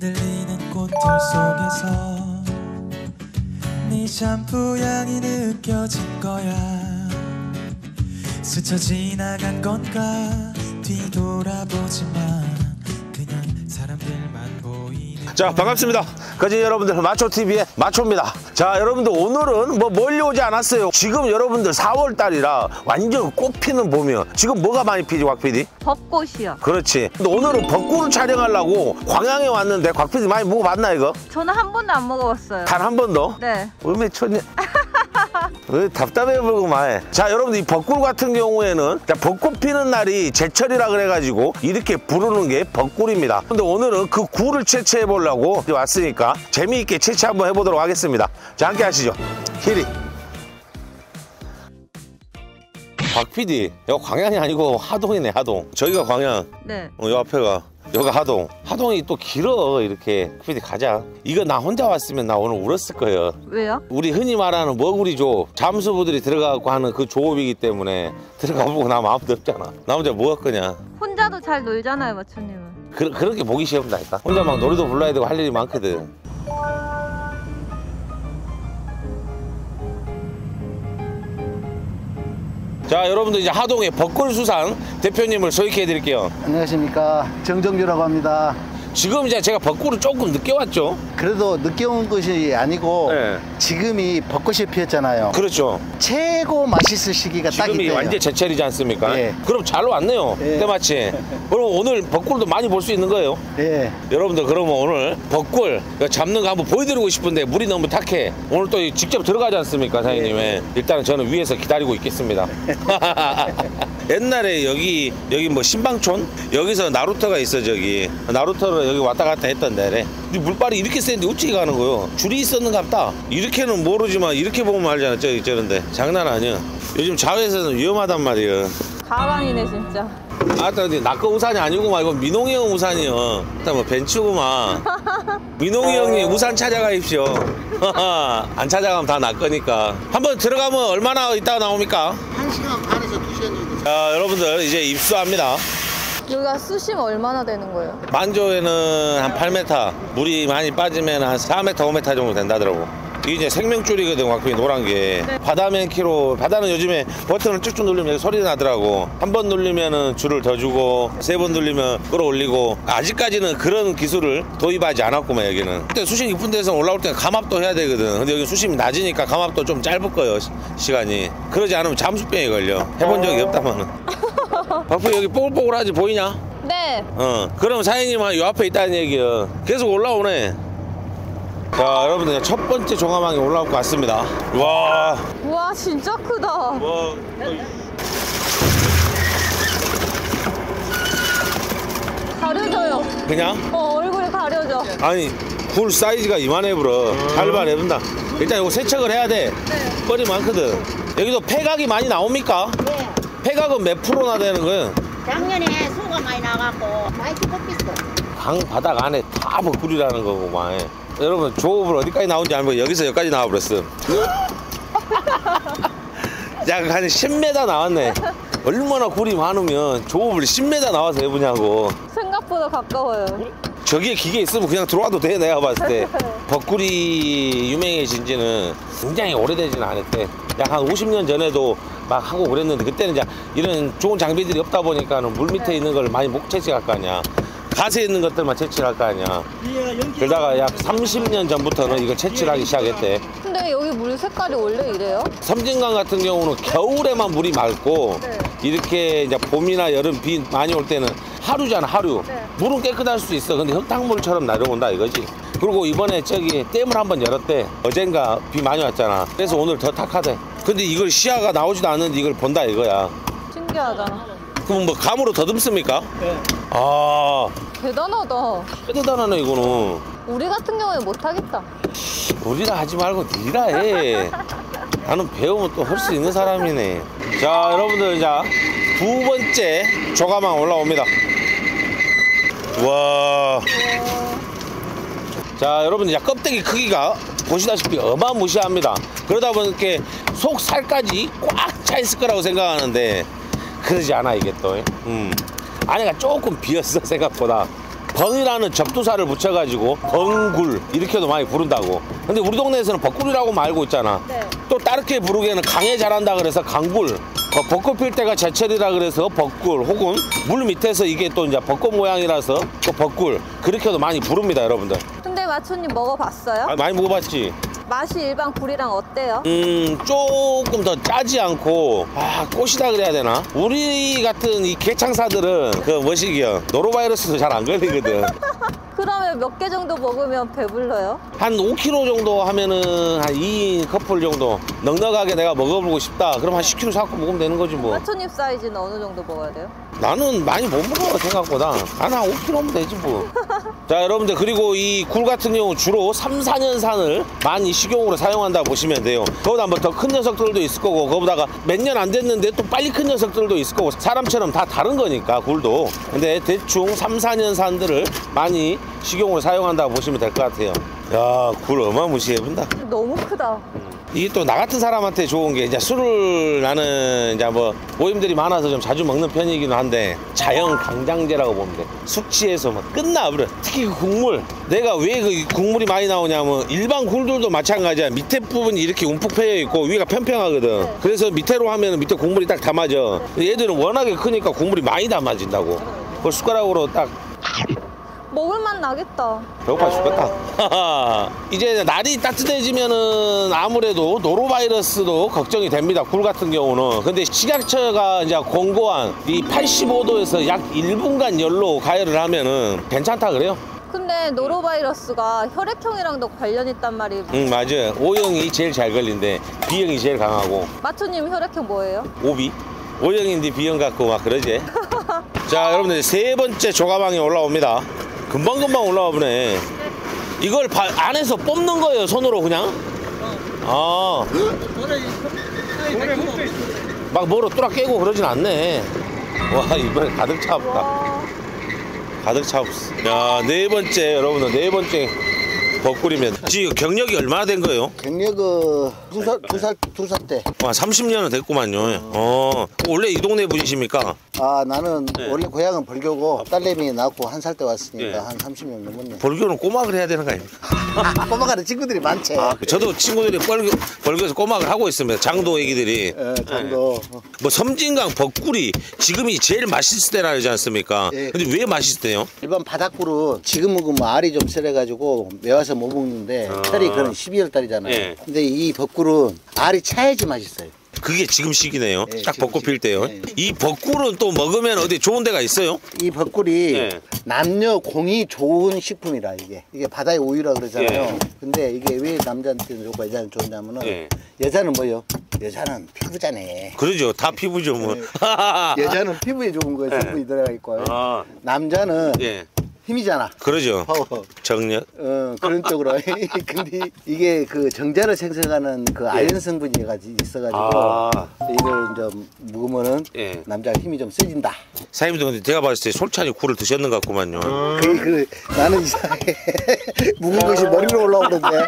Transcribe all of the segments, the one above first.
흔들리는 꽃들 속에서 네 샴푸 향이 느껴질 거야. 스쳐 지나간 건가 뒤돌아보지만 그냥 사람들만 보이는. 자, 반갑습니다. 거진 여러분들 마초TV의 마초입니다. 자, 여러분들 오늘은 뭐 멀리 오지 않았어요. 지금 여러분들 4월달이라 완전 꽃피는 봄이요. 지금 뭐가 많이 피지, 곽 PD? 벚꽃이요. 그렇지. 근데 오늘은 벚꽃을 촬영하려고 광양에 왔는데 곽 PD 많이 먹어봤나 이거? 저는 한 번도 안 먹어봤어요. 단 한 번도? 네. 얼마나 쳤냐? 왜 답답해 보고 마해. 자, 여러분들 이 벚꽃 같은 경우에는 벚꽃 피는 날이 제철이라 그래가지고 이렇게 부르는 게 벚꿀입니다. 근데 오늘은 그 꿀을 채취해 보려고 왔으니까 재미있게 채취 한번 해보도록 하겠습니다. 자, 함께 하시죠. 히리. 박 PD, 여기 광양이 아니고 하동이네, 하동. 저기가 광양. 네. 요 앞에가. 여기가 하동. 하동이 또 길어, 이렇게. PD 가자. 이거 나 혼자 왔으면 나 오늘 울었을 거예요. 왜요? 우리 흔히 말하는 머구리 조업, 잠수부들이 들어가고 하는 그 조업이기 때문에 들어가보고 나면 아무도 없잖아. 나 혼자 뭐 할 거냐. 혼자도 잘 놀잖아요, 마초님은. 그렇게 보기 시험다니까. 혼자 막 노래도 불러야 되고 할 일이 많거든. 자, 여러분들 이제 하동의 벚꽃수산 대표님을 소개해 드릴게요. 안녕하십니까, 정정규라고 합니다. 지금 이제 제가 벚꽃을 조금 늦게 왔죠. 그래도 늦게 온 것이 아니고 네. 지금이 벚꽃이 피었잖아요. 그렇죠. 최고 맛있을 시기가 딱 지금이 이때예요. 완전 제철이지 않습니까? 네. 그럼 잘 왔네요. 네. 때마침. 그럼 오늘 벚꽃도 많이 볼 수 있는 거예요. 네. 여러분들 그러면 오늘 벚꽃 잡는 거 한번 보여드리고 싶은데 물이 너무 탁해. 오늘 또 직접 들어가지 않습니까, 사장님? 네. 일단은 저는 위에서 기다리고 있겠습니다. 옛날에 여기 뭐 신방촌? 여기서 나루터가 있어. 저기 나루터를 여기 왔다 갔다 했던 데래. 근데 물발이 이렇게 센데 어떻게 가는 거요? 줄이 있었는갑다. 이렇게는 모르지만 이렇게 보면 알잖아. 저런데 장난 아니야. 요즘 자외선은 위험하단 말이야. 가방이네 진짜. 아따, 근데 나거 우산이 아니구만. 이거 민홍이 형 우산이요. 일단 뭐 벤츠구만. 민홍이 형님 우산 찾아가십시오. 안 찾아가면 다 나 거니까. 한번 들어가면 얼마나 있다가 나옵니까? 1시간 반에서 2시간 정도. 자, 여러분들 이제 입수합니다. 여기가 쑤시면 얼마나 되는 거예요? 만조에는 한 8m, 물이 많이 빠지면 한 4m, 5m 정도 된다더라고. 이게 이제 생명줄이거든, 곽피 노란 게. 네. 바다면 키로, 바다는 요즘에 버튼을 쭉쭉 누르면 여기 소리 나더라고. 한 번 누르면은 줄을 더 주고, 3번 누르면 끌어올리고. 아직까지는 그런 기술을 도입하지 않았구만, 여기는. 그때 수심 깊은 데서 올라올 때는 감압도 해야 되거든. 근데 여기 수심이 낮으니까 감압도 좀 짧을 거예요, 시간이. 그러지 않으면 잠수병에 걸려. 해본 적이 없다마는. 박프 여기 뽀글뽀글하지 보이냐? 네. 그럼 사장님은 요 앞에 있다는 얘기야. 계속 올라오네. 자, 여러분들 첫 번째 종합항에 올라올 것 같습니다. 와. 우와, 진짜 크다. 와. 가려져요. 그냥? 얼굴이 가려져. 아니, 굴 사이즈가 이만해 불어. 발발 해본다. 일단 이거 세척을 해야 돼. 네. 뻘이 많거든. 여기도 폐각이 많이 나옵니까? 네. 폐각은 몇 프로나 되는 거예요? 작년에 수가 많이 나갖고 많이 뽑혔어. 강 바닥 안에 다 벚꿀이라는 거구만. 여러분 조업을 어디까지 나온지 알고 여기서 여기까지 나와버렸어. 약 한 10m 나왔네. 얼마나 굴이 많으면 조업을 10m 나와서 해보냐고. 생각보다 가까워요. 저기에 기계 있으면 그냥 들어와도 돼. 내가 봤을 때 벚꿀이 유명해진 지는 굉장히 오래되지는 않았대. 약 한 50년 전에도 막 하고 그랬는데 그때는 이제 이런 좋은 장비들이 없다 보니까는 물 밑에 있는 걸 많이 못 채취할 거 아니야. 가스에 있는 것들만 채취를 할 거 아니야. 그러다가 약 30년 전부터는 이걸 채취를 하기 시작했대. 근데 여기 물 색깔이 원래 이래요? 섬진강 같은 경우는 겨울에만 물이 맑고 네. 이렇게 이제 봄이나 여름 비 많이 올 때는 하루잖아, 하루. 네. 물은 깨끗할 수 있어. 근데 흙탕물처럼 내려온다 이거지. 그리고 이번에 저기 댐을 한번 열었대. 어젠가 비 많이 왔잖아. 그래서 오늘 더 탁하대. 근데 이걸 시야가 나오지도 않는데 이걸 본다 이거야. 신기하잖아. 그럼 뭐 감으로 더듬습니까? 네. 아, 대단하다. 꽤 대단하네 이거는. 우리 같은 경우는 못하겠다. 우리라 하지 말고 니라 해. 나는 배우면 또 할 수 있는 사람이네. 자, 여러분들 이제 두 번째 조가망 올라옵니다. 와. 자, 여러분 이제 껍데기 크기가 보시다시피 어마무시합니다. 그러다 보니까 속 살까지 꽉 차 있을 거라고 생각하는데 그러지 않아 이게 또. 안에가 조금 비었어 생각보다. 벙이라는 접두사를 붙여가지고 벙굴 이렇게도 많이 부른다고. 근데 우리 동네에서는 벚굴이라고 알고 있잖아. 네. 또 다르게 부르기에는 강에 자란다 그래서 강굴. 벚꽃 필 때가 제철이라 그래서 벚굴, 혹은 물 밑에서 이게 또 이제 벚꽃 모양이라서 또 벚굴, 그렇게도 많이 부릅니다, 여러분들. 근데 마초님 먹어봤어요? 아, 많이 먹어봤지. 맛이 일반 굴이랑 어때요? 조금 더 짜지 않고, 꽃이다 그래야 되나? 우리 같은 이 개창사들은 그 뭐시기요, 노로바이러스도 잘 안 걸리거든. 그러면 몇 개 정도 먹으면 배불러요? 한 5kg 정도 하면은 한 2인 커플 정도 넉넉하게 내가 먹어보고 싶다. 그럼 한 10kg 사갖고 먹으면 되는 거지 뭐. 마초님 사이즈는 어느 정도 먹어야 돼요? 나는 많이 못 먹어 생각보다. 나는 한 5kg면 되지 뭐. 자, 여러분들, 그리고 이 굴 같은 경우 주로 3, 4년 산을 많이 식용으로 사용한다 보시면 돼요. 그보다 뭐 더 큰 녀석들도 있을 거고, 그보다가 몇 년 안 됐는데 또 빨리 큰 녀석들도 있을 거고, 사람처럼 다 다른 거니까 굴도. 근데 대충 3, 4년 산들을 많이 식용으로 사용한다 보시면 될 것 같아요. 야, 굴 어마무시해 본다. 너무 크다. 이게 또 나 같은 사람한테 좋은 게, 이제 술을 나는 이제 뭐 모임들이 많아서 좀 자주 먹는 편이기는 한데, 자연 강장제라고 보면 돼. 숙취해서 막 끝나버려. 특히 그 국물, 내가 왜 그 국물이 많이 나오냐면, 일반 굴들도 마찬가지야. 밑에 부분이 이렇게 움푹 패여 있고 위가 평평하거든. 그래서 밑에로 하면 밑에 국물이 딱 담아져. 얘들은 워낙에 크니까 국물이 많이 담아진다고. 그걸 숟가락으로 딱. 먹을만 나겠다. 배고파 죽겠다. 이제 날이 따뜻해지면은 아무래도 노로바이러스도 걱정이 됩니다. 굴 같은 경우는. 근데 식약처가 이제 공고한 이 85도에서 약 1분간 열로 가열을 하면은 괜찮다 그래요. 근데 노로바이러스가 혈액형이랑도 관련 있단 말이에요. 맞아요. O형이 제일 잘 걸린데 B형이 제일 강하고. 마초님 혈액형 뭐예요? 오비. O형인데 B형 같고 막 그러지. 자, 여러분들, 세 번째 조가방이 올라옵니다. 금방금방 올라와 보네. 이걸 안에서 뽑는 거예요, 손으로 그냥? 막 뭐로 뚜락 깨고 그러진 않네. 와, 이번에 가득 차없다. 와. 가득 차없어. 야, 네 번째, 여러분들, 네 번째 벚굴이면. 지금 경력이 얼마나 된 거예요? 경력은 두 살 때. 와, 30년은 됐구만요. 원래 이 동네 분이십니까? 나는 원래 고향은 벌교고 딸내미 낳고 한 살 때 왔으니까 네. 한 30년 넘었네. 벌교는 꼬막을 해야 되는 거 아닙니까? 꼬마가는 친구들이 많지. 저도 친구들이 벌교에서 꼬막을 하고 있습니다. 장도 애기들이. 정도. 뭐 섬진강 벚굴이 지금이 제일 맛있을 때라 하지 않습니까? 예. 근데 왜 맛있을 때요? 일반 바닷굴은 지금은 그 뭐 알이 좀 썰어가지고 매워서 못 먹는데 철이 그런 12월 달이잖아요. 예. 근데 이 벚굴은 알이 차야지 맛있어요. 그게 지금 시기네요. 예, 딱 지금 벚꽃 필 때요. 시기. 예. 이 벚굴은 또 먹으면 어디 좋은 데가 있어요? 이 벚굴이 예. 남녀 공이 좋은 식품이라 이게 바다의 우유라 그러잖아요. 예. 근데 이게 왜 남자한테는 좋고 여자는 좋냐면은 예. 여자는 뭐요? 여자는 피부잖아요. 그러죠. 다 피부죠 뭐. 여자는 피부에 좋은 거에 성분이 들어가 있고 남자는 예. 힘이잖아. 그러죠. 파워. 정력. 그런 쪽으로. 근데 이게 그 정자를 생성하는 그 아연 성분이 있어가지고 이걸 좀 먹으면은 예. 남자 힘이 좀 세진다. 사장님도 근데 제가 봤을 때 솔찬히 굴을 드셨는 것 같구만요. 나는 이상하게 묵은 것이 머리로 올라오는데.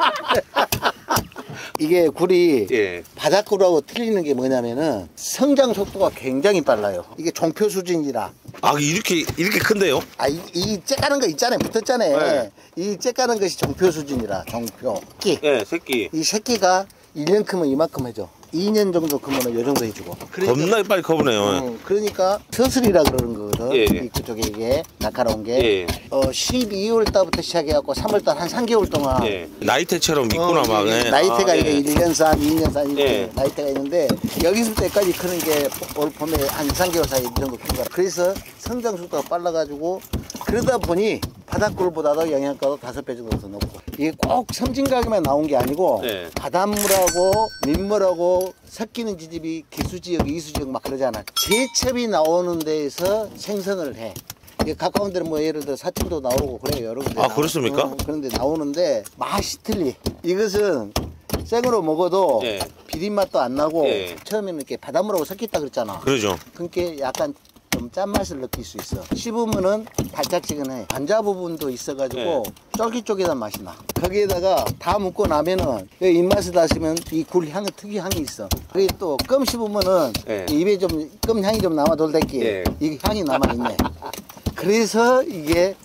이게 굴이 예. 바닷굴하고 틀리는 게 뭐냐면은 성장 속도가 굉장히 빨라요. 이게 종표 수준이라. 이렇게 큰데요? 이 째까는 거 있잖아요. 붙었잖아요. 네. 이 째까는 것이 종표 수준이라. 종표. 새끼. 예, 새끼. 이 새끼가 1년 크면 이만큼 해줘. 2년 정도 크면 요 정도 해주고. 겁나게 빨리 커보네요. 그러니까 서슬이라 그러는 거거든. 예. 이 그쪽에 이게 날카로운 게. 예. 12월 달부터 시작해갖고 3월 달 한 3개월 동안. 예. 나이테처럼 있구나 막. 예. 나이테가 예. 이게 1년 산, 2년 산 이렇게 예. 나이테가 있는데 여기서 때까지 크는 게 올 봄에 한 2, 3개월 사이 이 정도 큰 거야. 그래서 성장 속도가 빨라가지고 그러다 보니 바닷굴보다도 영양가도 5배 정도 더 높고 이게 꼭 섬진강에만 나온 게 아니고 예. 바닷물하고 민물하고 섞이는 지집이 기수지역, 이수지역 막 그러잖아. 제첩이 나오는 데에서 생성을 해. 이게 가까운 데는 뭐 예를 들어 사천도 나오고 그래요. 여러 군데. 그렇습니까? 그런데 나오는데 맛이 틀리. 이것은 생으로 먹어도 예. 비린맛도 안 나고 예. 처음에는 이렇게 바닷물하고 섞였다 그랬잖아. 그러죠. 그러니까 약간 좀 짠맛을 느낄 수 있어. 씹으면은 달짝지근해. 관자 부분도 있어가지고 쫄깃쫄깃한 맛이 나. 거기에다가 다 먹고 나면은 입맛을 다시면 이 굴 향이 특유 향이 있어. 그게 또 껌 씹으면은 예. 입에 좀 껌 향이 좀 남아 돌대기 예. 이 향이 남아 있네. 그래서 이게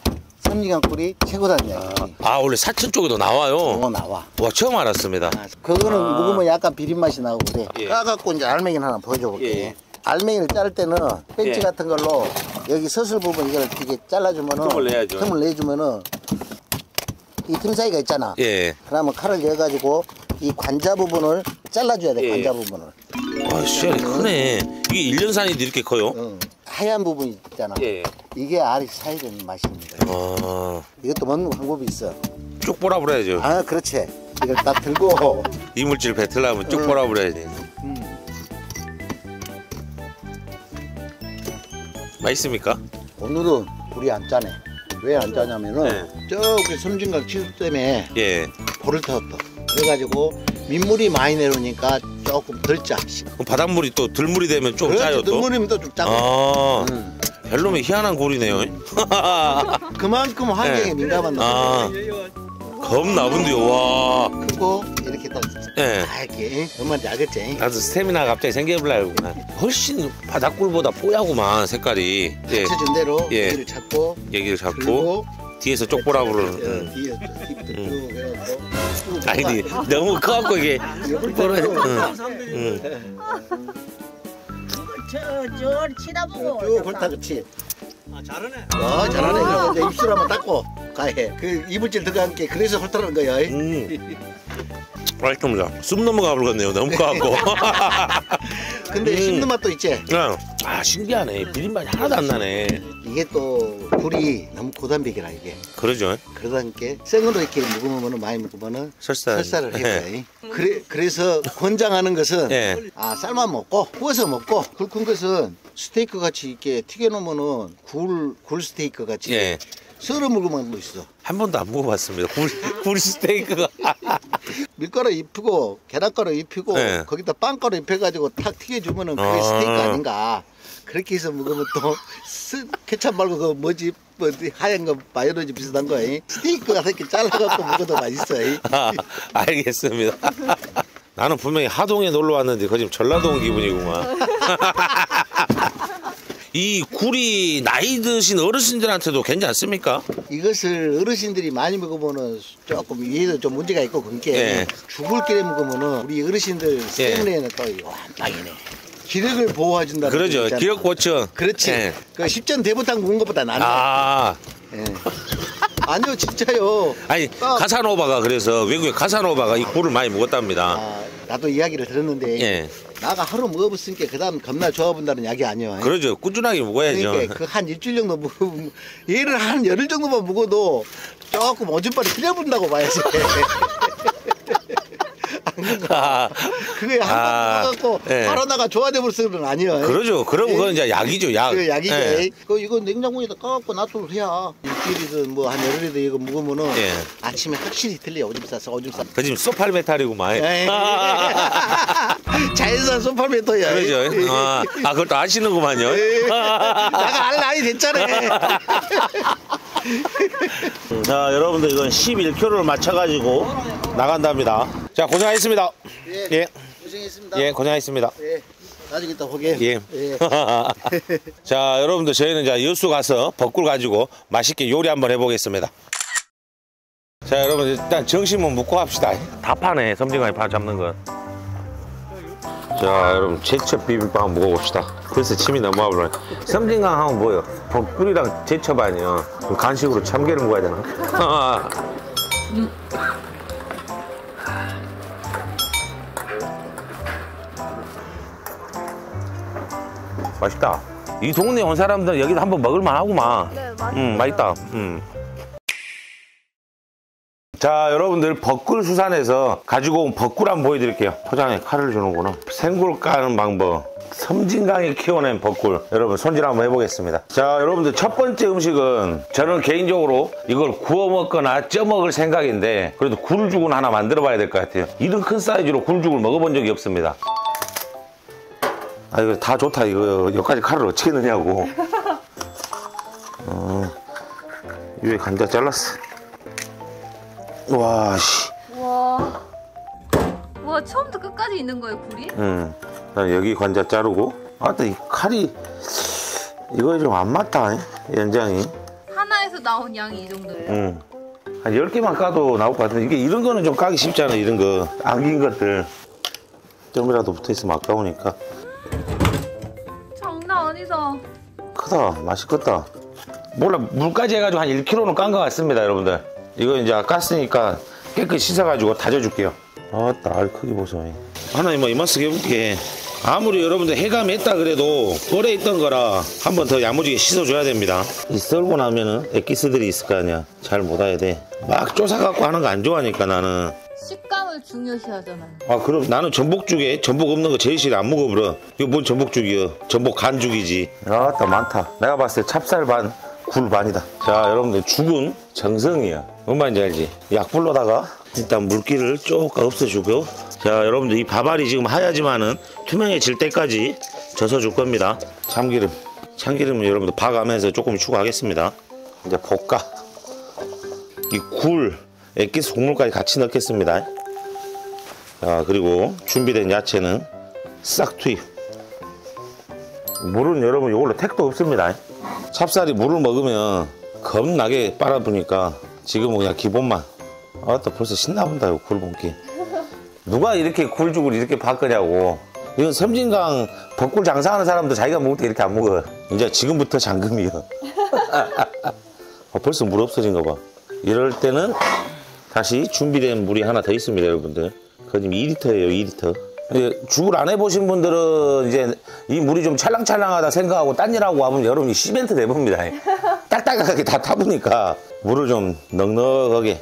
섬진강 꿀이 최고다는 이야기. 아 원래 사천 쪽에도 나와요. 나와. 와 처음 알았습니다. 그거는 먹으면 약간 비린 맛이 나고 그래. 예. 까갖고 이제 알맹이를 하나 보여줘볼게. 예. 알맹이를 자를 때는 벤치 예. 같은 걸로 여기 서슬 부분 이걸 이렇게 잘라주면은 틈을 내야죠. 틈을 내주면은 이 틈 사이가 있잖아. 예. 그러면 칼을 여가지고 이 관자 부분을 잘라줘야 돼. 예. 관자 부분을. 와 씨알이 크네. 이게 일년산이도 이렇게 커요? 응. 하얀 부분이 있잖아. 예. 이게 알이 사이는 맛입니다. 이것도 먹는 방법이 있어. 쭉 보라버려야죠. 아, 그렇지. 이걸 딱 들고 이물질 뱉으려면 쭉 보라버려야지. 맛있습니까? 오늘은 불이 안 짜네. 왜 안 짜냐면은 저기 섬진강 치수 때문에 예. 불을 태웠다. 그래가지고 민물이 많이 내려오니까 조금 덜 짜. 그럼 바닷물이 또 들물이 되면 좀 짜요 또? 눈물이면 또 좀 짜고. 아, 별로면 희한한 골이네요. 그만큼 환경에 민감한 놈. 아, 겁 나본데요. 와. 그리고 이렇게 딱 예. 이렇게 얼마인지 알겠지? 나도 스태미나 갑자기 생겨보려고. 훨씬 바닷굴보다 뽀얗구만 색깔이. 예. 받쳐준 대로 예. 여기를 잡고 얘기를 잡고 그리고 뒤에서 쪽 보라 그러는. 뒤에 힙도 쭉 해갖고 아니 너무 커갖고 이게 뽀록. 저 치다보고. 쭉 훑다 그치? 잘하네. 그래서 이제 입술 한번 닦고 가해. 그 이물질 들어간 게 그래서 훑다는 거야. 맛있습니다. 쑥 넘어가 버렸네요. 너무 커갖고. 근데 씹는 맛도 있지? 그냥 아 신기하네. 비린맛이 하나도 안 나네. 이게 또 굴이 너무 고단백이라 이게. 그러죠. 그러다니까 생으로 이렇게 먹으면 많이 먹으면은 설사. 설사를 해요. 그래서 권장하는 것은 예. 아 삶아 먹고 구워서 먹고 굵은 것은 스테이크 같이 이렇게 튀겨놓으면은 굴 스테이크 같이 예. 썰어 먹으면 뭐 있어. 한 번도 안 먹어봤습니다. 굴 스테이크가. 밀가루 입히고 계란가루 입히고 네. 거기다 빵가루 입혀가지고 탁 튀겨주면은 그게 스테이크 아닌가. 그렇게 해서 먹으면 또 케찹 말고 그 뭐지 하얀 거 마요네즈 비슷한 거 스테이크가 이렇게 잘라갖고 먹어도 맛있어. 알겠습니다. 나는 분명히 하동에 놀러 왔는데 거기 지금 전라도 온 기분이구만. 이 굴이 나이 드신 어르신들한테도 괜찮습니까? 이것을 어르신들이 많이 먹으면은 조금 위에도 좀 문제가 있고 그게 예. 죽을 길에 먹으면은 우리 어르신들 생내에는 또 완빵이네. 기력을 보호해준다는 그러죠. 기력 보충. 그렇지. 예. 그 십전 대보탕 먹은 것보다 낫네. 아. 예. 아니요 진짜요. 아니 가사노바가 그래서 외국의 가사노바가 이 굴을 많이 먹었답니다. 아, 나도 이야기를 들었는데 예. 나가 하루 먹어봤으니까 그 다음 겁나 좋아본다는 이야기 아니에요. 그러죠. 꾸준하게 먹어야죠. 그러니까 그 한 일주일 정도 먹으면 얘를 한 열흘 정도만 먹어도 조금 오줌발이 틀려본다고 봐야지. 그게 한번 먹어갖고 예. 바로 나가 좋아져 버리는 건 아니에요. 그러죠. 그럼 그건 이제 약이죠. 약. 그 약이죠. 예. 이거 냉장고에다 까갖고 놔두고 해야 일주일이든 뭐 한 열흘이든 이거 먹으면은 예. 아침에 확실히 틀려. 오줌 싸서 오줌 싸. 그 지금 소팔메탈이구만. 에이. 자연산 소팔메토야. 그러죠. 아, 그것도 아시는구만요. 나가 알 나이 됐잖아. 자, 여러분들 이건 11kg를 맞춰가지고 나간답니다. 자, 고생하셨습니다. 예. 고생했습니다. 예, 고생하셨습니다. 예. 나중에 또 보게. 예. 자, 여러분들 저희는 이제 여수 가서 벚굴 가지고 맛있게 요리 한번 해보겠습니다. 자, 여러분 일단 정신만 묻고 합시다. 다 파네, 섬진강에 파 잡는 거. 자, 여러분 제첩 비빔밥 한번 먹어봅시다. 벌써 침이 넘어와버려. 섬진강 하면 뭐예요? 벚굴이랑 제첩 아니에요. 그럼 간식으로 참깨를 먹어야 되나? 맛있다. 이 동네 온 사람들 여기도 한번 먹을만 하구만. 네, 맛있어요. 맛있다. 자, 여러분들 벚굴 수산에서 가지고 온 벚굴 한번 보여드릴게요. 포장에 칼을 주는구나. 생굴 까는 방법. 섬진강에 키워낸 벚굴. 여러분 손질 한번 해보겠습니다. 자, 여러분들 첫 번째 음식은 저는 개인적으로 이걸 구워 먹거나 쪄 먹을 생각인데 그래도 굴죽은 하나 만들어 봐야 될 것 같아요. 이런 큰 사이즈로 굴죽을 먹어본 적이 없습니다. 아, 이거 다 좋다. 이거 여기까지 칼을 어떻게 넣냐고. 위에 감자 잘랐어. 와, 씨. 와, 처음부터 끝까지 있는 거예요, 굴이? 난 여기 관자 자르고. 아, 또 이 칼이 이거 좀 안 맞다. 연장이. 하나에서 나온 양이 이 정도예요? 한 10개만 까도 나올 것 같은데, 이게 이런 거는 좀 까기 쉽잖아. 이런 거 안긴 것들 점이라도 붙어있으면 아까우니까. 장난 아니다. 크다. 맛있겠다. 몰라, 물까지 해가지고 한 1kg는 깐 것 같습니다, 여러분들. 이거 이제 깠으니까 깨끗이 씻어가지고 다져줄게요. 아따, 알 크기 보소. 하나 이만쓰게 해볼게. 아무리 여러분들 해감했다 그래도 오래 있던 거라 한 번 더 야무지게 씻어줘야 됩니다. 이 썰고 나면은 엑기스들이 있을 거 아니야. 잘 못아야 돼. 막 쫓아갖고 하는 거 안 좋아하니까 나는. 식감을 중요시하잖아요. 아, 그럼 나는 전복죽에 전복 없는 거 제일 싫어. 안 먹어버려. 이거 뭔 전복죽이야. 전복 간죽이지. 아따, 많다. 내가 봤을 때 찹쌀 반, 굴 반이다. 자, 여러분들, 죽은 정성이야. 뭔 말인지 알지? 약불로다가 일단 물기를 조금 없애주고, 자, 여러분들, 이 밥알이 지금 하얗지만은 투명해질 때까지 젖어줄 겁니다. 참기름은 여러분들 봐가면서 조금 추가하겠습니다. 이제 볶아. 이 굴, 액기스 국물까지 같이 넣겠습니다. 자, 그리고 준비된 야채는 싹 투입. 물은 여러분 이걸로 택도 없습니다. 찹쌀이 물을 먹으면 겁나게 빨아부니까 지금은 그냥 기본만. 아따, 벌써 신나본다, 이거 굴 볶기. 누가 이렇게 굴죽을 이렇게 바꾸냐고. 이건 섬진강 벚굴 장사하는 사람도 자기가 먹을 때 이렇게 안 먹어. 이제 지금부터 잠금이요. 벌써 물 없어진 거 봐. 이럴 때는 다시 준비된 물이 하나 더 있습니다, 여러분들. 그거 지금 2리터예요, 2리터. 죽을 안 해보신 분들은 이제 이 물이 좀 찰랑찰랑하다 생각하고 딴 일하고 하면 여러분이 시멘트 내봅니다. 딱딱하게 다 타보니까 물을 좀 넉넉하게.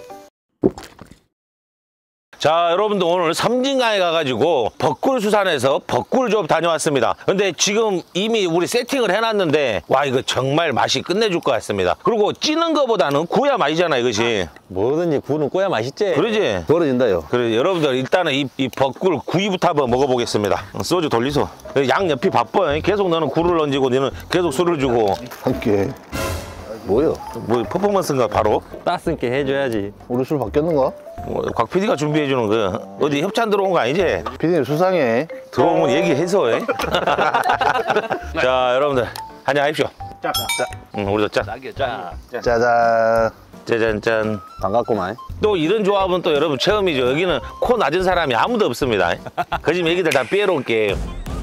자, 여러분들, 오늘 섬진강에 가가지고 벚굴수산에서 벚굴조업 다녀왔습니다. 근데 지금 이미 우리 세팅을 해놨는데, 와, 이거 정말 맛이 끝내줄 것 같습니다. 그리고 찌는 거보다는 구워야 맛이잖아, 이것이. 뭐든지 구는 꼬야 맛있지. 그러지? 떨어진다요. 그래, 여러분들, 일단은 이 벚굴 구이부터 한번 먹어보겠습니다. 소주 돌리소. 양 옆이 바빠. 계속 너는 굴을 얹고 너는 계속 술을 주고. 함께. 뭐요? 뭐 퍼포먼스인가 바로? 따스게 해줘야지. 우리 술 바뀌었는가? 곽 PD가 준비해주는 거. 어디 협찬 들어온 거 아니지? 피디님 수상해. 들어오면 얘기해서. 자, 여러분들, 한잔 하십시오. 짜. 우리도 짜. 짜잔. 짜잔짠. 반갑구만. 또 이런 조합은 또 여러분 처음이죠. 여기는 코 낮은 사람이 아무도 없습니다. 그 집 애기들 다 빼놓을게.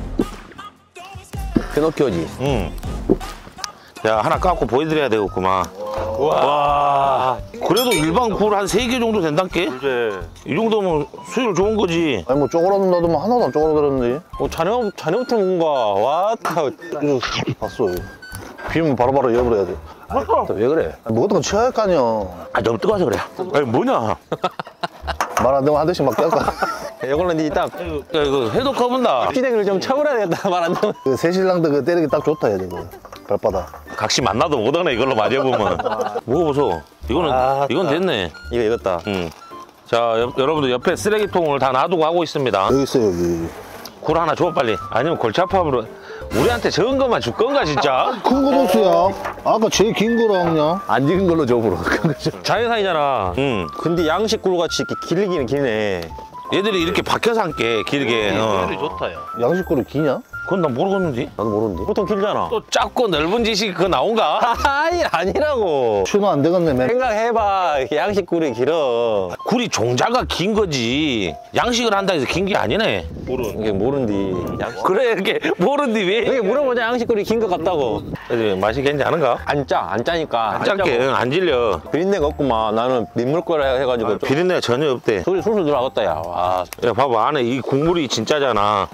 피노키오지. 자, 하나 까고 보여드려야 되겠구만. 와. 그래도 일반 굴 한 3개 정도 된단께? 그래. 이 정도면 수율 좋은 거지. 아니 뭐 쪼그라든다도 뭐 하나도 안 쪼그라들었는데. 자네부터 먹은 거야. 왔다. 이거 봤어. 비면 바로바로 열어버려야 돼. 왜 그래? 먹었던 건 치워야 할 거 아니야. 아, 너무 뜨거워서 그래. 아니, 뭐냐? 말 안 되면 한 대씩 막 껴까. 이걸로 니 딱 야, 이거 해도 커본다. 피댕을 좀 쳐버려야 되겠다. 말 안 되면. 그 새신랑도 그 때리기 딱 좋다 얘 그 발바닥. 각시 만나도 못하네, 이걸로 맞아보면. 먹어보소. 이건 됐네. 이거 익었다. 자, 여러분들 옆에 쓰레기통을 다 놔두고 하고 있습니다. 여기 있어 여기. 굴 하나 줘, 빨리. 아니면 골차팝으로. 우리한테 적은 것만 줄 건가, 진짜? 큰 거 보스야. 아까 제일 긴 거랑 그냥. 안 익은 걸로 줘, 보러. 자연산이잖아. 응. 근데 양식굴 같이 이렇게 길기는 기네. 얘들이 이렇게 박혀서 함께 길게. 좋다요. 양식거리 기냐? 그건 나 모르겠는데. 나도 모르는데. 보통 길잖아. 또 작고 넓은 짓이 그거 나온가? 아니, 아니라고. 추노 안 되겠네. 맨. 생각해봐. 양식굴이 길어. 굴이 종자가 긴 거지. 양식을 한다 해서 긴 게 아니네. 이게 모른디. 그래, 이렇게 모른디 이게 왜? 물어보자. 양식굴이 긴 것 같다고. 맛이 괜찮지 않은가? 안 짜니까. 안 짠게, 응, 안 질려. 비린내가 없구만. 나는 민물거라 해가지고. 비린내 전혀 없대. 소리 술술 들어가겠다, 야. 와. 야, 봐봐. 안에 이 국물이 진짜잖아.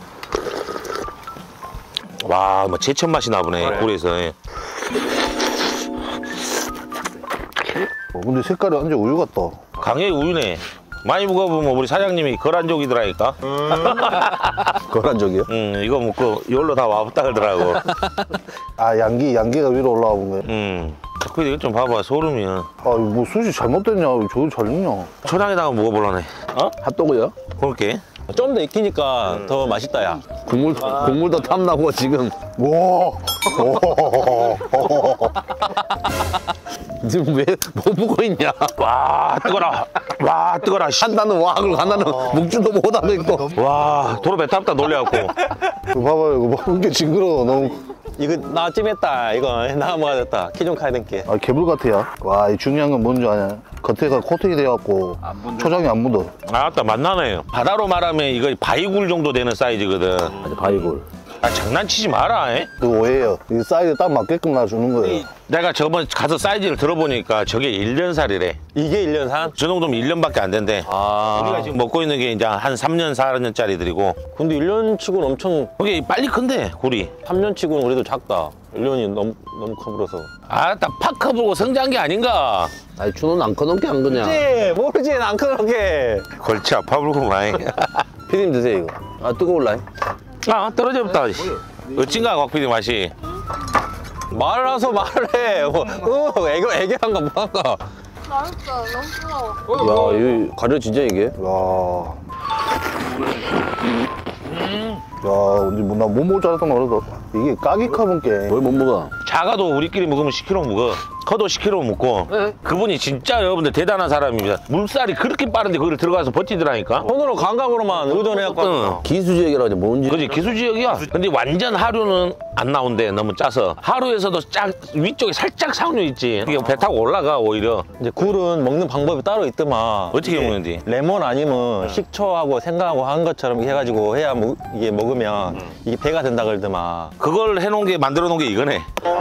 와, 뭐 제천 맛이 나보네, 그래. 굴에서. 근데 색깔이 완전 우유 같다. 강의 우유네. 많이 먹어보면 우리 사장님이 거란족이더라니까. 거란족이요? 이거 먹고 열로 다 와봤다 그러더라고. 아 양기가 위로 올라와 본 거야. 근데 이거 좀 봐봐, 소름이야. 아 뭐 수시 잘못됐냐? 저거 잘 먹냐? 초장에다가 먹어볼라네. 핫도그요? 그럴게. 좀 더 익히니까 더 맛있다, 야. 국물도 탐나고 지금. 와. 지금 왜 뭐 보고 있냐? 와, 뜨거라. 와, 뜨거라. 씨. 한다는 와, 그리고 하나는 묵주도 못하고 있고. 와, 도로 배 탔다 놀려갖고. 이거 봐봐요. 이거 봐. 이게 징그러워. 너무 이거 나 찜했다. 이거 나 먹었다. 키 좀 가야 될게. 아, 개불 같아요. 와, 이 중요한 건 뭔지 아냐? 겉에가 코팅이 돼갖고 초장이 안 묻어. 아따 맛나네. 바다로 말하면 이거 바위굴 정도 되는 사이즈거든. 맞아, 바위골. 아 장난치지 마라. 그 오해예요. 이 사이즈 딱 맞게끔 놔주는 거예요. 내가 저번 가서 사이즈를 들어보니까 저게 1년살이래. 이게 1년 산? 저 정도면 1년밖에 안 된대. 아. 우리가 지금 먹고 있는 게 이제 한 3년, 4년짜리들이고. 근데 1년 치고는 엄청, 그게 빨리 큰데, 굴이. 3년 치고는 그래도 작다. 1년이 너무 커버려서. 아따, 파크 보고 성장한 게 아닌가. 아니, 준호는 안 커놓게 한 거냐? 모르지, 안 크게. 골치 아파 불구만. 피디님 드세요, 이거. 아, 뜨거울라. 아, 떨어졌다. 어찐가, 곽피디 맛이. 말아서 말을 해. 뭐, 애교한 거 뭐한가. 맛있어. 너무 뜨거워. 야, 이거 가려 진짜 이게? 야. 야, 언제 나 못 먹을 줄 알았던 거 알아서. 이게 까기 커본 게. 뭘 못 먹어? 작아도 우리끼리 먹으면 10kg 먹어. 커도 10kg 먹고. 그분이 진짜 여러분들 대단한 사람입니다. 물살이 그렇게 빠른데 거기를 들어가서 버티더라니까. 손으로 감각으로만 의존해갖고. 응. 기수지역이라고 뭔지. 그지 기수지역이야. 근데 완전 하루는 안 나온대. 너무 짜서. 하루에서도 위쪽에 살짝 상류 있지. 이게 배 타고 올라가 오히려. 이제 굴은 먹는 방법이 따로 있더만. 어떻게 먹는지. 레몬 아니면 식초하고 생강하고 한 것처럼 이렇게 해가지고 해야 이게 먹으면 이게 배가 된다 그러더만. 그걸 해놓은 게 만들어 놓은 게 이거네.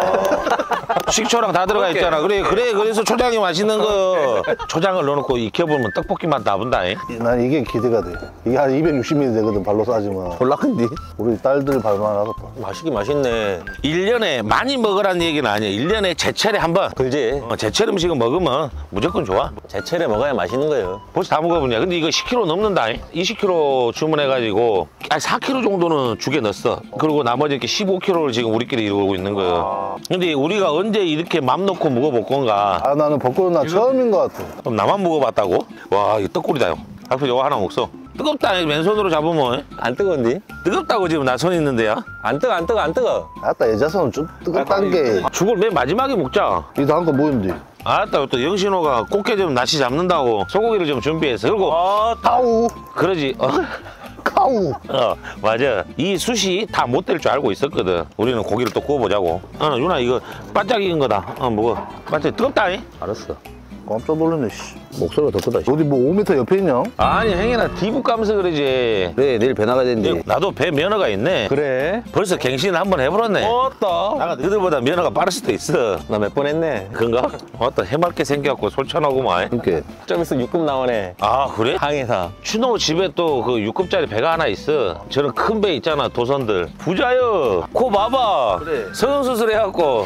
식초랑 다 들어가 있잖아. 그래서 초장이 맛있는 거. 초장을 넣어놓고 익혀보면 떡볶이 맛 나본다. 난 이게 기대가 돼. 이게 한 260ml 되거든, 발로 싸지만. 졸라 큰디? 우리 딸들 발만 하겠다. 맛있긴 맛있네. 1년에 많이 먹으라는 얘기는 아니야. 1년에 제철에 한 번. 그지? 제철 음식을 먹으면 무조건 좋아. 제철에 먹어야 맛있는 거예요. 벌써 다 먹어보냐. 근데 이거 10kg 넘는다. 20kg 주문해가지고 4kg 정도는 죽에 넣었어. 그리고 나머지 이렇게 15kg를 지금 우리끼리 이루고 있는 거예요. 근데 우리가 언제 이렇게 맘 놓고 먹어볼 건가. 아, 나는 벚꽃은 나 처음인 것 같아. 그럼 나만 먹어봤다고? 와, 이거 떡꿀이다, 형. 앞으로 이거 하나 먹어. 뜨겁다, 맨손으로 잡으면. 안 뜨거운디? 뜨겁다고 지금 나 손 있는데요. 안 뜨거. 아따, 여자손은 좀 뜨겁단 게. 죽을 맨 마지막에 먹자. 이도 한 거 뭐인데? 아따, 또 영신호가 꽃게 좀 낚시 잡는다고 소고기를 좀 준비해서. 그리고 까우! 그러지. 까우! 맞아. 이 숯이 다 못 될 줄 알고 있었거든. 우리는 고기를 또 구워보자고. 유나 이거 바짝 익은 거다. 먹어. 바짝 뜨겁다. 알았어. 깜짝 놀랐네, 씨. 목소리가 더 크다. 어디 뭐 5m 옆에 있냐? 아니, 형이나 디북 가면서 그러지. 그래, 내일 배 나가야 되는데. 나도 배 면허가 있네. 그래? 벌써 갱신 한번 해버렸네. 맞다. 나가 너희들보다 면허가 빠를 수도 있어. 나 몇 번 했네. 그런가? 왔다 해맑게 생겨갖고 솔천하고만. 그니까. 좀 있으면 6급 나오네. 아, 그래? 항해사. 추노 집에 또 그 6급짜리 배가 하나 있어. 저런 큰 배 있잖아, 도선들. 부자요. 코 봐봐. 그래. 성형수술 해갖고.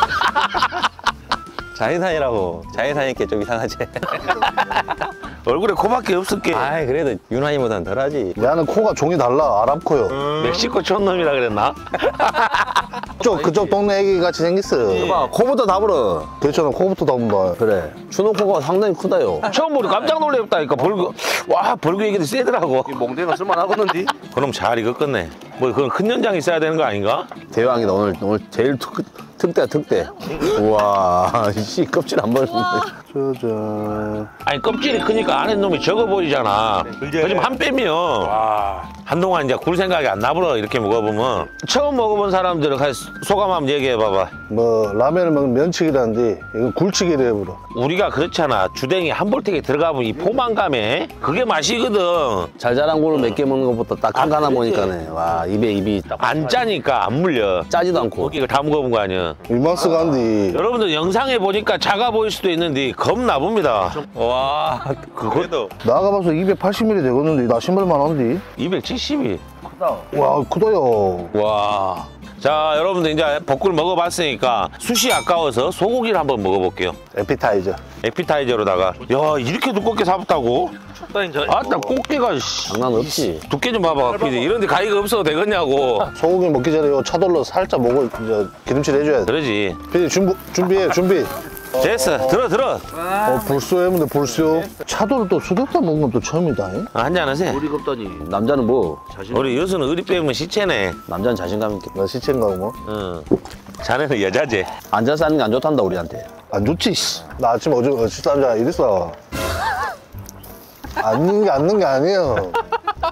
자연산이라고. 자연산이니까 좀 이상하지. 얼굴에 코밖에 없을게. 아이, 그래도 유난히보단 덜하지. 나는 코가 종이 달라. 아랍코요. 멕시코 촌놈이라 그랬나? 그쪽 동네 애기 같이 생겼어. 봐, 코부터 다 불어. 그렇잖아, 코부터 담은다. 그래. 추노 코가 상당히 크다요. 처음 보니 깜짝 놀랐다니까. 벌교 얘기도 세더라고. 몽대가 쓸만하겠는데? 그럼 잘 익었겠네. 뭐 그건 큰 연장 있어야 되는 거 아닌가? 대왕이다. 오늘 제일 특대야, 특대. 우와, 씨, 껍질 안 벌었네. 짜잔. 아니 껍질이 크니까 안에 놈이 적어 보이잖아. 요즘 한 빼면 한동안 이제 굴 생각이 안 나버려. 이렇게 먹어보면. 처음 먹어본 사람들은 소감 한번 얘기해봐봐. 뭐 라면을 먹으면 면치기라는데 이건 굴치기를 해버려. 우리가 그렇잖아. 주댕이 한 볼택에 들어가면 이 포만감에 그게 맛이거든. 잘 자란 굴을 몇 개 먹는 것보다 딱 한 거 하나 보니까네. 와, 입이 딱. 안 짜니까 안 물려. 짜지도 않고. 고기를 다 먹어본 거 아니야. 일마스가 한디. 여러분들 영상에 보니까 작아 보일 수도 있는데 겁나 봅니다. 와, 그래도. 나가봐서 280ml 되겠는데 나 신발만 한디. 270이. 와, 크다요. 와. 자, 여러분들 이제 벚굴 먹어봤으니까 숯이 아까워서 소고기를 한번 먹어볼게요. 에피타이저. 에피타이저로다가. 야, 이렇게 두껍게 사봤다고? 아따, 꽃게가 장난 없지. 두께 좀 봐봐, 피디. 이런데 가위가 없어도 되겠냐고. 소고기 먹기 전에 요 차돌로 살짝 먹어 이제 기름칠 해줘야 돼. 그러지. 피디 준비해. 됐어. 들어. 불소 해문데 불소. 차돌을 또 수덕사 먹은 건 또 처음이다. 한잔 하세요. 남자는 뭐? 우리 여수는 의리 빼면 시체네. 남자는 자신감 있게. 나 시체인가 뭐? 응. 자네는 여자지. 앉아서 하는 게 안 좋단다, 우리한테. 안 좋지. 씨. 나 아침에 어제 식사한 줄 이랬어. 앉는 게 아니에요.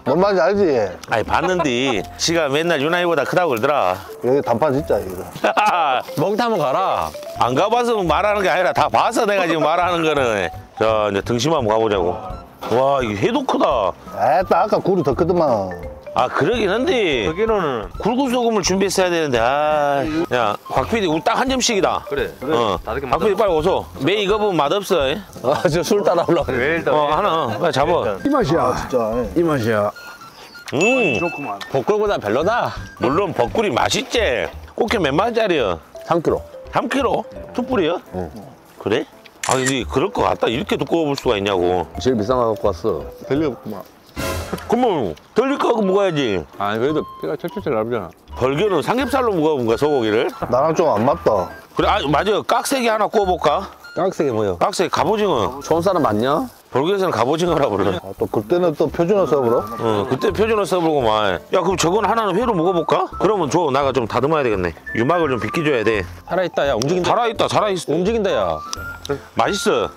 뭔 말인지 알지? 아니 봤는데 지가 맨날 유나이보다 크다고 그러더라. 여기 단판 진짜 이거. 먹다 한번 가라. 안 가봐서 말하는 게 아니라 다 봐서 내가 지금 말하는 거는. 자 이제 등심 한번 가보자고. 와 이게 회도 크다. 에따 아까 굴이 더 크더만. 아 그러긴 한데 여기는 굴구소금을 준비했어야 되는데 야 곽PD 우리 딱 한 점씩이다. 그래. 곽PD 빨리 오소. 매 이거 보면 맛없어. 저 술 따라오려고 그래. 하나 빨리 잡아. 이 맛이야 진짜. 이 맛이야. 좋구만. 복골보다 별로다. 물론 벚꿀이 맛있지. 꽃게 몇 마리짜리야? 3kg. 3kg? 툭불이야? 그래? 아 근데 그럴 것 같다. 이렇게 두꺼워 볼 수가 있냐고. 제일 비싼 거 갖고 왔어. 별로구만. 그러면 덜릴 거하고 먹어야지. 아니 그래도 피가 철철철 나오잖아. 벌교는 삼겹살로 먹어본 거야 소고기를? 나랑 좀 안 맞다. 그래 맞아. 깍새기 하나 구워볼까? 깍새기 뭐야? 깍새기 갑오징어. 좋은 사람 맞냐? 벌교에서는 갑오징어라 불러. 아, 또 그때는 또 표준어 써버려? 그때 표준어 써보고만. 야 그럼 저건 하나는 회로 먹어볼까? 그러면 줘. 나가 좀 다듬어야 되겠네. 유막을 좀 비켜줘야 돼. 살아있다. 야 움직인다. 살아있다 살아있어. 움직인다 야. 맛있어.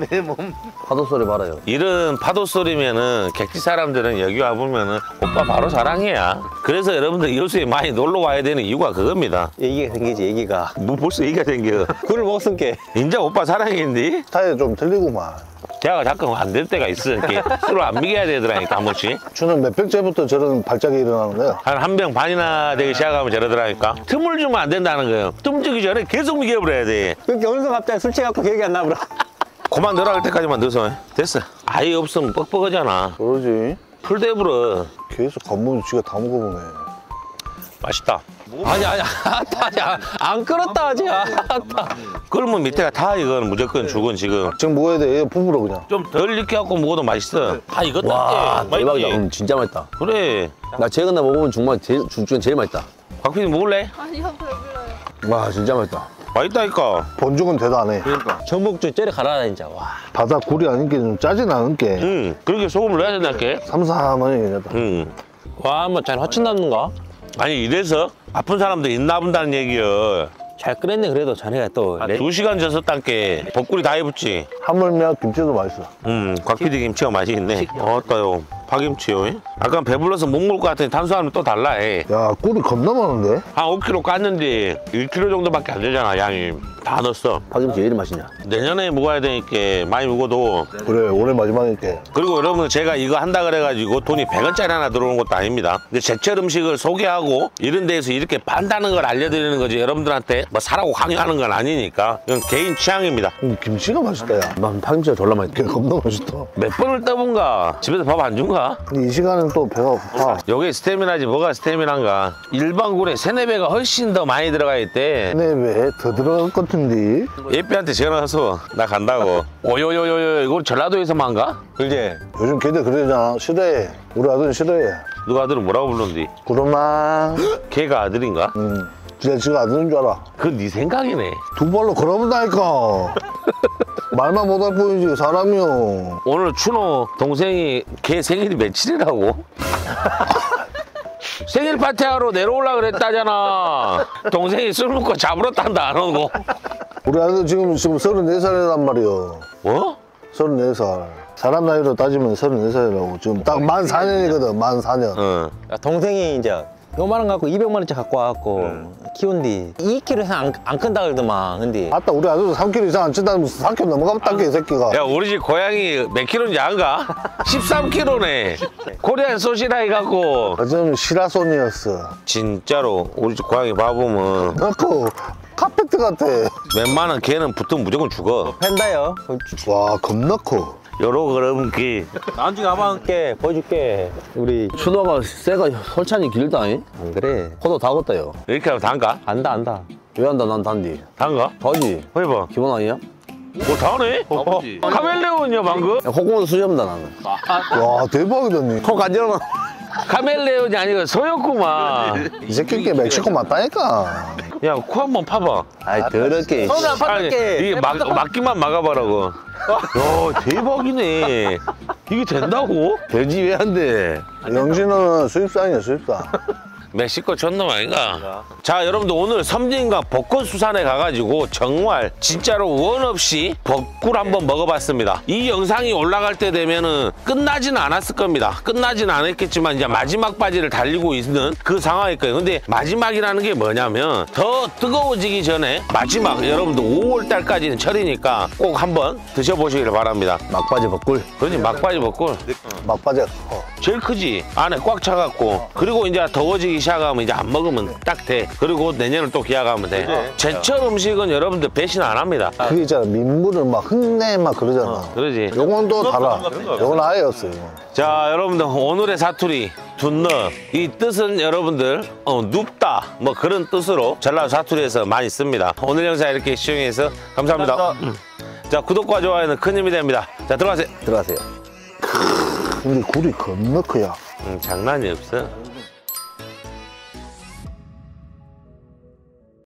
파도 소리 봐라요. 이런 파도 소리면은 객지 사람들은 여기 와보면은 오빠 바로 사랑해야. 그래서 여러분들 여수에 많이 놀러 와야 되는 이유가 그겁니다. 얘기가 생기지 얘기가. 뭐 벌써 얘기가 생겨. 굴을 먹었으니까. 인자 오빠 사랑인데 스타일이 좀 틀리구만. 대화가 자꾸 안 될 때가 있어. 이렇게 술을 안 먹여야 되더라니까 한 번씩. 주는 몇 병째부터 저런 발작이 일어나는 거야? 한 병 반이나 되기 시작하면 저러더라니까. 틈을 주면 안 된다는 거예요. 틈 주기 전에 계속 먹여버려야 돼. 그러니까 어느새 갑자기 술 취해갖고 기억이 안 나버려. 그만 늘어갈 때까지만 넣어서 됐어. 아예 없으면 뻑뻑하잖아. 그러지. 풀대불어. 계속 겉모습 지가 다 먹어보네. 맛있다. 아니 안 끓었다 아직. 끓으면 밑에가 타. 이건 무조건 죽은 지금. 지금 먹어야 돼. 부풀어 그냥. 좀 덜 익혀갖고 먹어도 맛있어. 다 익었다. 와 때. 대박이다. 진짜 맛있다. 그래. 나 최근에 먹어본 중 중에 제일 맛있다. 박PD 먹을래? 아니요, 배불러요. 와 진짜 맛있다. 맛있다니까. 본죽은 대단해. 전복죽 째려 갈아라 진짜. 와. 바다 굴이 아닌 게 좀 짜진 않은 게 응. 그렇게 소금을 넣어야 된다니까. 삼삼하니 괜찮다. 응. 와, 뭐 잘 화친다는가? 아니 이래서 아픈 사람도 있나 본다는 얘기야. 잘 끓였네 그래도 자네가 또. 2시간 졌었단께 벚꿀이 다 해붙지. 하물며 김치도 맛있어. 곽PD 김치가 맛있네. 어따요. 파김치요. 아까 배불러서 못 먹을 것 같더니 탄수화물 또 달라 해. 야 꿀이 겁나 많은데? 한 5kg 깠는데 1kg 정도밖에 안 되잖아 양이. 다 넣었어. 파김치 왜 이리 맛있냐? 내년에 먹어야 되니까 많이 먹어도. 그래 올해 마지막이니까. 그리고 여러분 제가 이거 한다 그래가지고 돈이 100원짜리 하나 들어오는 것도 아닙니다. 근데 제철 음식을 소개하고 이런 데에서 이렇게 판다는 걸 알려드리는 거지. 여러분들한테 뭐 사라고 강요하는 건 아니니까. 이건 개인 취향입니다. 김치가 맛있다 야. 난 파김치가 졸라 맛있다. 겁나 맛있다. 몇 번을 떠본가? 집에서 밥 안 준가? 이 시간은 또 배가 고파. 요게 스태미나지 뭐가 스태미나인가? 일반 굴에 3-4배가 훨씬 더 많이 들어가 있대. 네, 왜 더 들어갈 것 같은데? 예삐한테 전화해서 나 간다고. 오요요요요 이거 전라도에서만 가? 그지? 요즘 걔들 그러잖아. 싫어해. 우리 아들은 싫어해. 누가 아들은 뭐라고 부르는디? 구름아. 걔가 아들인가? 진짜 지가 아들인 줄 알아. 그건 네 생각이네. 두 발로 걸어본다니까. 말만 못할 뿐이지 사람이요. 오늘 준호 동생이 걔 생일이 며칠이라고? 생일 파티하러 내려올라 그랬다잖아. 동생이 술 먹고 잡으러 딴다 안 오고. 우리 아들 지금 34살이란 말이요. 뭐? 34살. 사람 나이로 따지면 34살이라고. 지금 딱 만 4년이거든. 만 4년. 응. 야, 동생이 이제 요만 원 갖고 200만 원짜리 갖고 와갖고 키운디 2kg 이상 안 큰다 그러더만. 근데 아따 우리 아들도 3kg 이상 안 친다면 4kg 넘어갔단게 이 새끼가. 야 우리 집 고양이 몇 킬로인지 안가? 13kg네. 코리안 소시라 해갖고. 어쩌면 시라손이었어. 진짜로 우리 집 고양이 봐보면 그래갖고 카페트 같아. 웬만한 개는 붙으면 무조건 죽어. 팬다요. 와 겁나 커. 요러 그러면 기. 나중에 가봐 할게 보여줄게. 우리 추노가 새가 솔찬이 길다. 잉? 안 그래. 포도 다 걷다요. 이렇게 하면 단가? 안다. 왜 한다 난 단디. 단가? 더지. 해봐. 기본 아니야? 뭐 다네? 카멜레온이야 방금? 호공은 수염다 나는. 와 대박이다 니. 코 간지러워. 카멜레온이 아니고 소였구만. 이 새끼 멕시코 맞다니까. 야 코 한번 파봐. 아이 더럽게. 손을 안 아니, 파줄게. 이게 막기만 막아봐라고. 야 대박이네. 이게 된다고? 돼지 왜 안 돼? 영신은 수입산이야 수입산. 멕시코 촌놈 아닌가? 자, 여러분들 오늘 섬진강 벚꽃 수산에 가가지고 정말 진짜로 원 없이 벚꿀 한번 먹어봤습니다. 이 영상이 올라갈 때 되면은 끝나지는 않았을 겁니다. 끝나지는 않았겠지만 이제 마지막 바지를 달리고 있는 그 상황일 거예요. 근데 마지막이라는 게 뭐냐면 더 뜨거워지기 전에 마지막 여러분들 5월 달까지는 철이니까 꼭 한번 드셔보시길 바랍니다. 막바지 벚꿀. 그렇지, 막바지 벚꿀. 막바지가 제일 크지. 안에 꽉 차갖고. 그리고 이제 더워지기 시작하면 이제 안 먹으면 딱 돼. 그리고 내년을 또 기약하면 돼. 제철 음식은 여러분들 배신 안 합니다. 그게 있잖아. 민물을 막 흙내 막 그러잖아. 그러지. 요건 또 달아. 요건 아예 없어요. 자, 여러분들 오늘의 사투리 둔너, 이 뜻은 여러분들 눕다 뭐 그런 뜻으로 전라도 사투리에서 많이 씁니다. 오늘 영상 이렇게 시청해서 감사합니다. 자, 구독과 좋아요는 큰 힘이 됩니다. 자, 들어가세요. 들어가세요. 근데 굴이 겁나 크야. 장난이 없어.